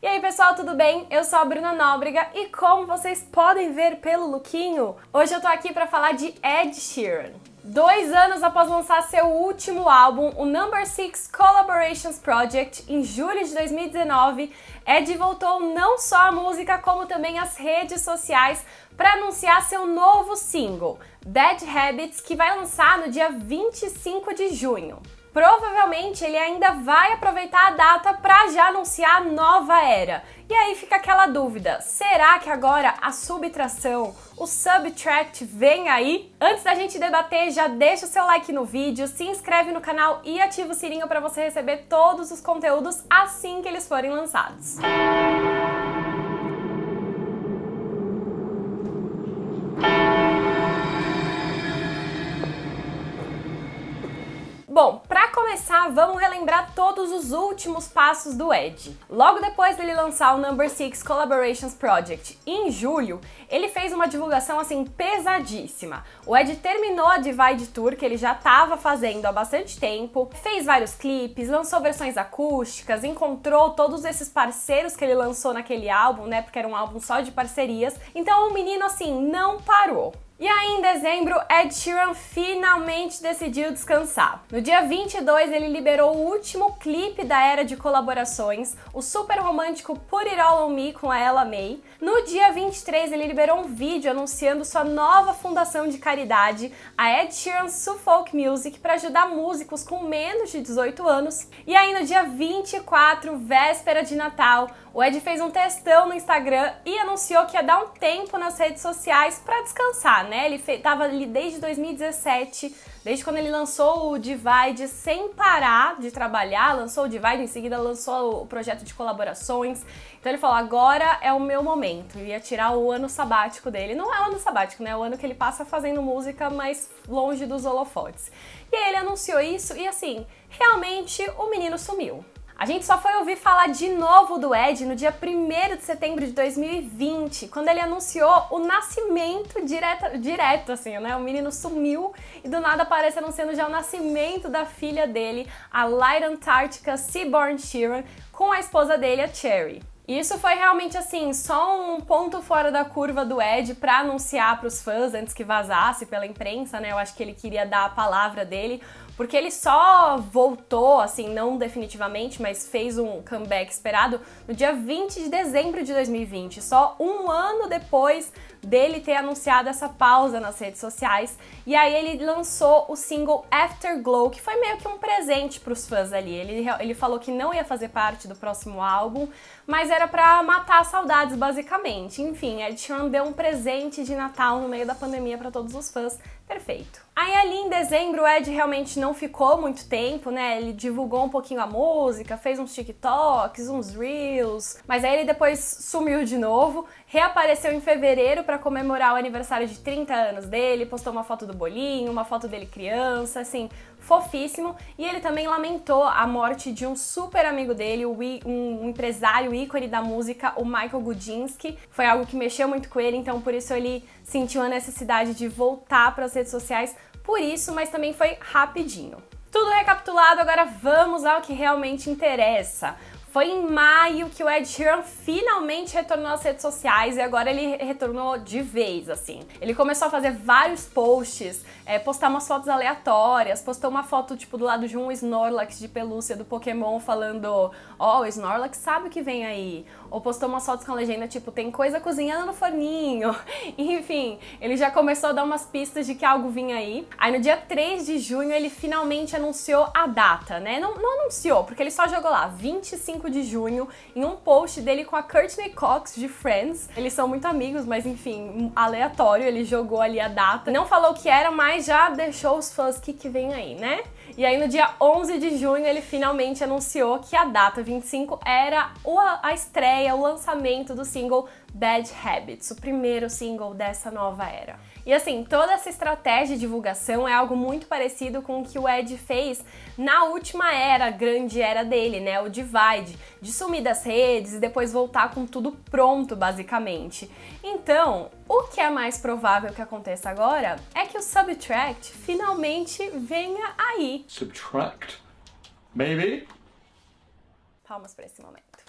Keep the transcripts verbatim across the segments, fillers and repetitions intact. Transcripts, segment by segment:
E aí pessoal, tudo bem? Eu sou a Bruna Nóbrega e como vocês podem ver pelo lookinho, hoje eu tô aqui pra falar de Ed Sheeran. Dois anos após lançar seu último álbum, o Number Six Collaborations Project, em julho de dois mil e dezenove, Ed voltou não só à música, como também às redes sociais para anunciar seu novo single, Bad Habits, que vai lançar no dia vinte e cinco de junho. Provavelmente ele ainda vai aproveitar a data para já anunciar a nova era. E aí fica aquela dúvida, será que agora a subtração, o subtract vem aí? Antes da gente debater, já deixa o seu like no vídeo, se inscreve no canal e ativa o sininho para você receber todos os conteúdos assim que eles forem lançados. Bom, para começar, vamos relembrar todos os últimos passos do Ed. Logo depois dele lançar o Number Six Collaborations Project em julho, ele fez uma divulgação assim pesadíssima. O Ed terminou a Divide Tour, que ele já estava fazendo há bastante tempo, fez vários clipes, lançou versões acústicas, encontrou todos esses parceiros que ele lançou naquele álbum, né, porque era um álbum só de parcerias. Então o menino assim não parou. E aí, em dezembro, Ed Sheeran finalmente decidiu descansar. No dia vinte e dois, ele liberou o último clipe da era de colaborações, o super romântico Put It All On Me com a Ella Mai. No dia vinte e três, ele liberou um vídeo anunciando sua nova fundação de caridade, a Ed Sheeran Suffolk Music, para ajudar músicos com menos de dezoito anos. E aí, no dia vinte e quatro, véspera de Natal, o Ed fez um textão no Instagram e anunciou que ia dar um tempo nas redes sociais para descansar, né? Ele estava ali desde dois mil e dezessete, desde quando ele lançou o Divide sem parar de trabalhar, lançou o Divide, em seguida lançou o projeto de colaborações. Então ele falou, agora é o meu momento, ele ia tirar o ano sabático dele. Não é o ano sabático, né? É o ano que ele passa fazendo música, mas longe dos holofotes. E aí ele anunciou isso e assim, realmente o menino sumiu. A gente só foi ouvir falar de novo do Ed no dia primeiro de setembro de dois mil e vinte, quando ele anunciou o nascimento direto, direto assim, né? O menino sumiu e do nada aparece anunciando já o nascimento da filha dele, a Light Antarctica Seaborn Sheeran, com a esposa dele, a Cherry. E isso foi realmente assim, só um ponto fora da curva do Ed para anunciar para os fãs antes que vazasse pela imprensa, né? Eu acho que ele queria dar a palavra dele, porque ele só voltou, assim, não definitivamente, mas fez um comeback esperado no dia vinte de dezembro de dois mil e vinte, só um ano depois dele ter anunciado essa pausa nas redes sociais. E aí ele lançou o single Afterglow, que foi meio que um presente para os fãs ali. Ele, ele falou que não ia fazer parte do próximo álbum, mas era pra matar saudades, basicamente. Enfim, Ed Sheeran deu um presente de Natal no meio da pandemia pra todos os fãs. Perfeito. Aí ali em dezembro o Ed realmente não ficou muito tempo, né? Ele divulgou um pouquinho a música, fez uns TikToks, uns Reels, mas aí ele depois sumiu de novo, reapareceu em fevereiro pra comemorar o aniversário de trinta anos dele, postou uma foto do bolinho, uma foto dele criança, assim, fofíssimo. E ele também lamentou a morte de um super amigo dele, um empresário ícone da música, o Michael Gudinski. Foi algo que mexeu muito com ele, então por isso ele sentiu a necessidade de voltar para as redes sociais por isso, mas também foi rapidinho. Tudo recapitulado, agora vamos ao que realmente interessa. Foi em maio que o Ed Sheeran finalmente retornou às redes sociais e agora ele retornou de vez, assim. Ele começou a fazer vários posts, é, postar umas fotos aleatórias, postou uma foto, tipo, do lado de um Snorlax de pelúcia do Pokémon falando, ó, oh, o Snorlax sabe o que vem aí. Ou postou umas fotos com a legenda, tipo, tem coisa cozinhando no forninho. Enfim, ele já começou a dar umas pistas de que algo vinha aí. Aí no dia três de junho ele finalmente anunciou a data, né? Não, não anunciou, porque ele só jogou lá, vinte e cinco de junho, em um post dele com a Courtney Cox de Friends. Eles são muito amigos, mas enfim, aleatório, ele jogou ali a data. Não falou o que era, mas já deixou os fãs que que vem aí, né? E aí no dia onze de junho ele finalmente anunciou que a data vinte e cinco era a estreia, o lançamento do single Bad Habits, o primeiro single dessa nova era. E assim, toda essa estratégia de divulgação é algo muito parecido com o que o Ed fez na última era, grande era dele, né, o Divide, de sumir das redes e depois voltar com tudo pronto, basicamente. Então, o que é mais provável que aconteça agora é que o Subtract finalmente venha aí. Subtract? Maybe? Palmas para esse momento.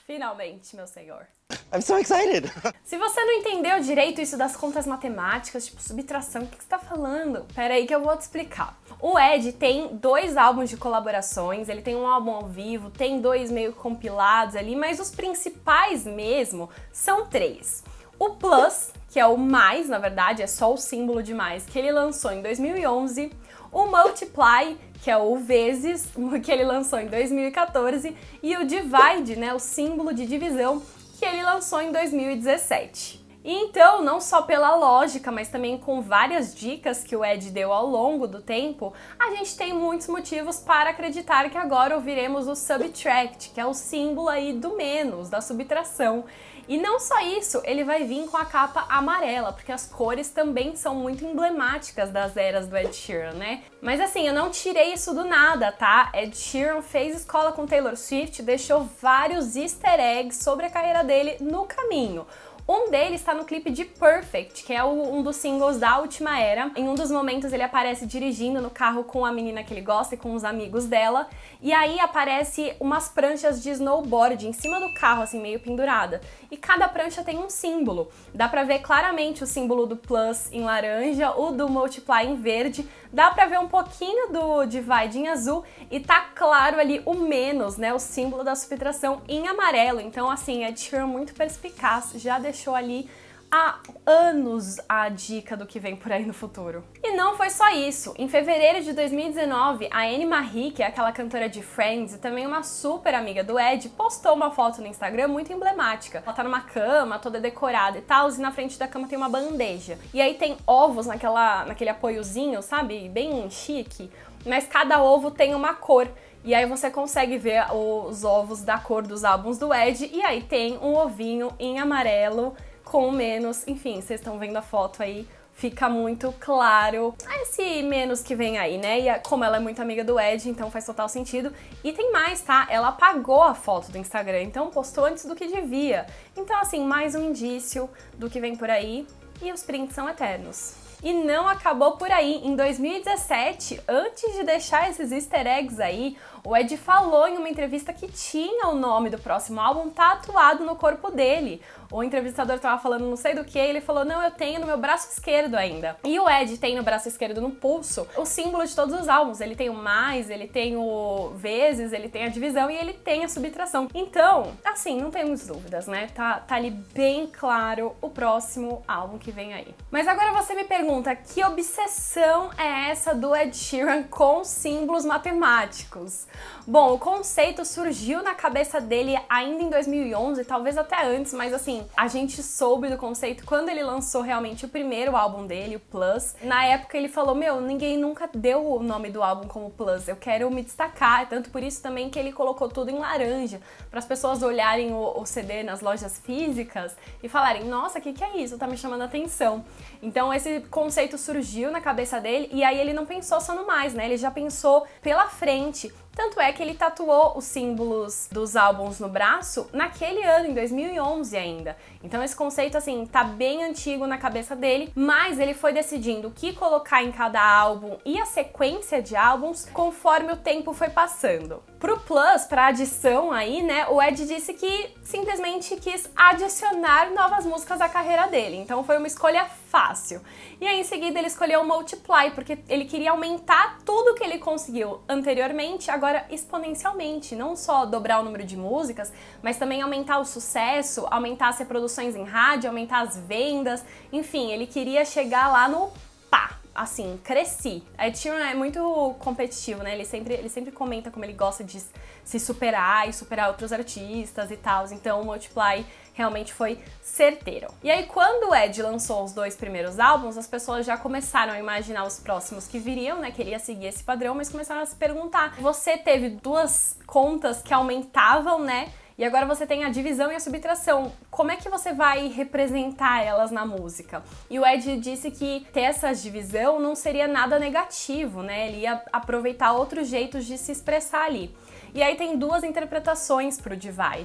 Finalmente, meu senhor. I'm so excited! Se você não entendeu direito isso das contas matemáticas, tipo subtração, o que você tá falando? Pera aí que eu vou te explicar. O Ed tem dois álbuns de colaborações, ele tem um álbum ao vivo, tem dois meio compilados ali, mas os principais mesmo são três. O Plus, que é o mais, na verdade, é só o símbolo de mais, que ele lançou em dois mil e onze. O Multiply, que é o vezes, que ele lançou em dois mil e quatorze. E o Divide, né, o símbolo de divisão, que ele lançou em dois mil e dezessete. E então, não só pela lógica, mas também com várias dicas que o Ed deu ao longo do tempo, a gente tem muitos motivos para acreditar que agora ouviremos o Subtract, que é o símbolo aí do menos, da subtração. E não só isso, ele vai vir com a capa amarela, porque as cores também são muito emblemáticas das eras do Ed Sheeran, né? Mas assim, eu não tirei isso do nada, tá? Ed Sheeran fez escola com Taylor Swift, deixou vários easter eggs sobre a carreira dele no caminho. Um deles está no clipe de Perfect, que é um dos singles da última era. Em um dos momentos ele aparece dirigindo no carro com a menina que ele gosta e com os amigos dela. E aí aparece umas pranchas de snowboard em cima do carro, assim, meio pendurada. E cada prancha tem um símbolo. Dá pra ver claramente o símbolo do Plus em laranja, o do Multiply em verde. Dá pra ver um pouquinho do Divide em azul e tá claro ali o menos, né, o símbolo da subtração em amarelo. Então, assim, Ed Sheeran muito perspicaz, já deixou ali há anos a dica do que vem por aí no futuro. E não foi só isso. Em fevereiro de dois mil e dezenove, a Anne Marie, que é aquela cantora de Friends e também uma super amiga do Ed, postou uma foto no Instagram muito emblemática. Ela tá numa cama, toda decorada e tal, e na frente da cama tem uma bandeja. E aí tem ovos naquela, naquele apoiozinho, sabe? Bem chique. Mas cada ovo tem uma cor. E aí você consegue ver os ovos da cor dos álbuns do Ed, e aí tem um ovinho em amarelo com menos, enfim, vocês estão vendo a foto aí, fica muito claro esse menos que vem aí, né? E como ela é muito amiga do Ed, então faz total sentido. E tem mais, tá? Ela apagou a foto do Instagram, então postou antes do que devia. Então, assim, mais um indício do que vem por aí, e os prints são eternos. E não acabou por aí. Em dois mil e dezessete, antes de deixar esses easter eggs aí, o Ed falou em uma entrevista que tinha o nome do próximo álbum tatuado no corpo dele. O entrevistador tava falando não sei do que, ele falou, não, eu tenho no meu braço esquerdo ainda. E o Ed tem no braço esquerdo, no pulso, o símbolo de todos os álbuns. Ele tem o mais, ele tem o vezes, ele tem a divisão e ele tem a subtração. Então, assim, não temos dúvidas, né? Tá, tá ali bem claro o próximo álbum que vem aí. Mas agora você me pergunta, que obsessão é essa do Ed Sheeran com símbolos matemáticos? Bom, o conceito surgiu na cabeça dele ainda em dois mil e onze, talvez até antes, mas assim, a gente soube do conceito quando ele lançou realmente o primeiro álbum dele, o Plus. Na época ele falou, meu, ninguém nunca deu o nome do álbum como Plus, eu quero me destacar, tanto por isso também que ele colocou tudo em laranja, para as pessoas olharem o, o C D nas lojas físicas e falarem, nossa, o que, que é isso? Tá me chamando a atenção. Então esse conceito surgiu na cabeça dele e aí ele não pensou só no mais, né? Ele já pensou pela frente. Tanto é que ele tatuou os símbolos dos álbuns no braço naquele ano, em dois mil e onze ainda. Então esse conceito, assim, tá bem antigo na cabeça dele, mas ele foi decidindo o que colocar em cada álbum e a sequência de álbuns conforme o tempo foi passando. Pro Plus, pra adição aí, né, o Ed disse que simplesmente quis adicionar novas músicas à carreira dele, então foi uma escolha fácil. E aí em seguida ele escolheu o Multiply, porque ele queria aumentar tudo que ele conseguiu anteriormente, agora exponencialmente, não só dobrar o número de músicas, mas também aumentar o sucesso, aumentar as reproduções em rádio, aumentar as vendas, enfim, ele queria chegar lá no pá. Assim, cresci. Ed Sheeran é muito competitivo, né? Ele sempre, ele sempre comenta como ele gosta de se superar e superar outros artistas e tal. Então o Multiply realmente foi certeiro. E aí quando o Ed lançou os dois primeiros álbuns, as pessoas já começaram a imaginar os próximos que viriam, né? Queria seguir esse padrão, mas começaram a se perguntar. Você teve duas contas que aumentavam, né? E agora você tem a divisão e a subtração. Como é que você vai representar elas na música? E o Ed disse que ter essa divisão não seria nada negativo, né? Ele ia aproveitar outros jeitos de se expressar ali. E aí tem duas interpretações pro Divide.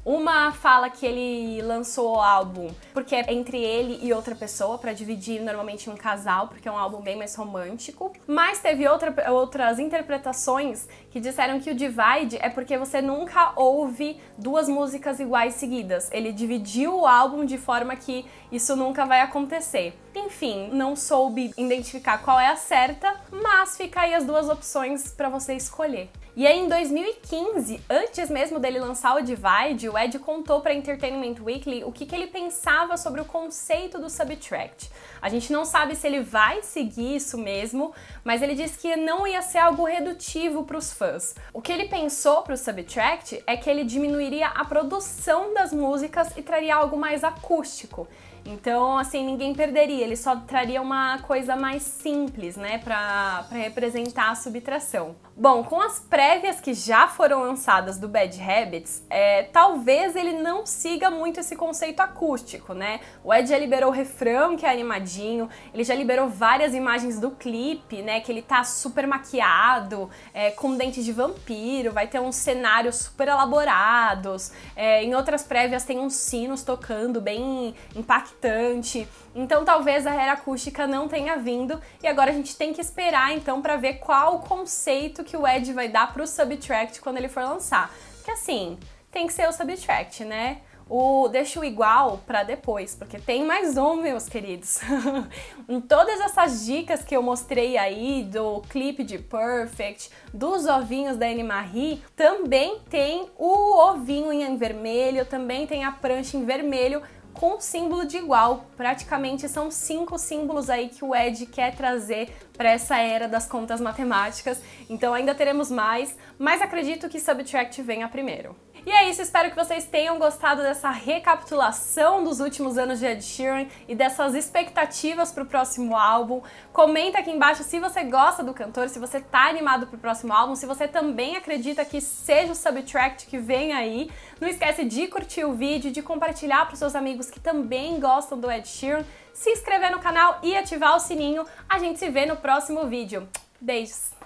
Uma fala que ele lançou o álbum porque é entre ele e outra pessoa, pra dividir normalmente um casal, porque é um álbum bem mais romântico. Mas teve outra, outras interpretações que disseram que o Divide é porque você nunca ouve duas músicas iguais seguidas. Ele dividiu o álbum de forma que isso nunca vai acontecer. Enfim, não soube identificar qual é a certa, mas fica aí as duas opções pra você escolher. E aí em dois mil e quinze, antes mesmo dele lançar o Divide, o Ed contou para Entertainment Weekly o que, que ele pensava sobre o conceito do Subtract. A gente não sabe se ele vai seguir isso mesmo, mas ele disse que não ia ser algo redutivo para os fãs. O que ele pensou para o Subtract é que ele diminuiria a produção das músicas e traria algo mais acústico. Então, assim, ninguém perderia, ele só traria uma coisa mais simples, né, pra, pra representar a subtração. Bom, com as prévias que já foram lançadas do Bad Habits, é, talvez ele não siga muito esse conceito acústico, né? O Ed já liberou o refrão, que é animadinho, ele já liberou várias imagens do clipe, né, que ele tá super maquiado, é, com dentes de vampiro, vai ter uns cenários super elaborados, é, em outras prévias tem uns sinos tocando bem impactantes. Então talvez a era acústica não tenha vindo e agora a gente tem que esperar então para ver qual o conceito que o Ed vai dar pro Subtract quando ele for lançar. Porque assim, tem que ser o Subtract, né? O deixa o igual para depois, porque tem mais um, meus queridos. Em todas essas dicas que eu mostrei aí, do clipe de Perfect, dos ovinhos da Anne Marie, também tem o ovinho em vermelho, também tem a prancha em vermelho, com símbolo de igual. Praticamente são cinco símbolos aí que o Ed quer trazer para essa era das contas matemáticas. Então ainda teremos mais, mas acredito que Subtract venha primeiro. E é isso, espero que vocês tenham gostado dessa recapitulação dos últimos anos de Ed Sheeran e dessas expectativas para o próximo álbum. Comenta aqui embaixo se você gosta do cantor, se você tá animado pro próximo álbum, se você também acredita que seja o Subtract que vem aí. Não esquece de curtir o vídeo, de compartilhar para os seus amigos que também gostam do Ed Sheeran, se inscrever no canal e ativar o sininho. A gente se vê no próximo vídeo. Beijos!